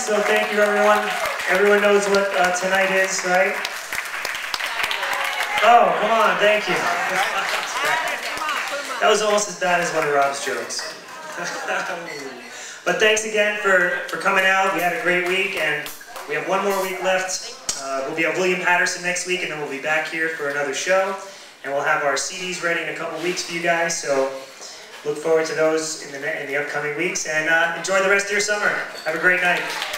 so thank you everyone. Everyone knows what tonight is, right? Oh, come on, thank you. That was almost as bad as one of Rob's jokes. But thanks again for coming out. We had a great week, and we have one more week left. We'll be at William Patterson next week, and then we'll be back here for another show. And we'll have our CDs ready in a couple weeks for you guys, so look forward to those in the upcoming weeks, and enjoy the rest of your summer. Have a great night.